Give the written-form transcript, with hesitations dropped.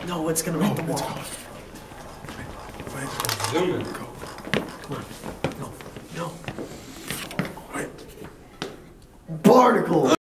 No, it's gonna hit the wall. Wait. Zoom in. Go. Come on. No. Wait. Barnacle.